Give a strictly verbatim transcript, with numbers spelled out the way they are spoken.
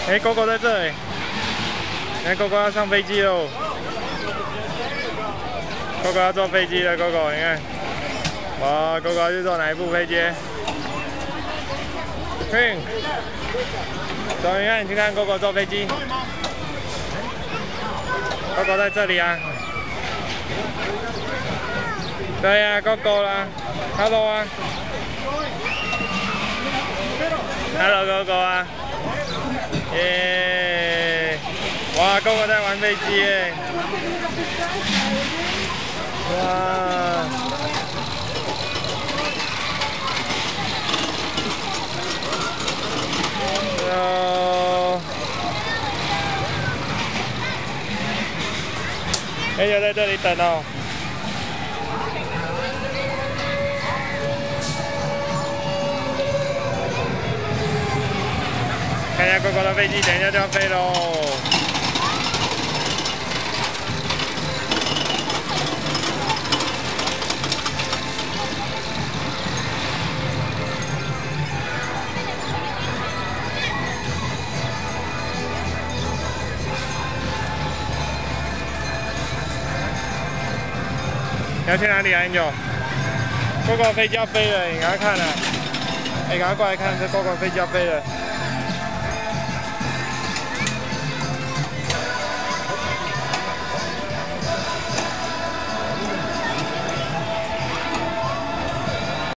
哎，狗狗在这里。哎，狗狗要上飞机喽！狗狗要坐飞机了，狗狗，你看。哇，狗狗要去坐哪一部飞机 ？Queen。走，你看，你去看狗狗坐飞机。狗狗在这里啊。对呀、啊，狗狗啦。Hello 啊。Hello， 狗狗啊。耶！哇，狗狗在玩飞机耶！哇！哦！哎呀，在这里等哦。看一下狗狗的飞机，等一下就要飞喽。你要去哪里啊，Angel？狗狗飞机要飞了，你赶快看了。哎，赶快过来看，这狗狗飞机要飞了。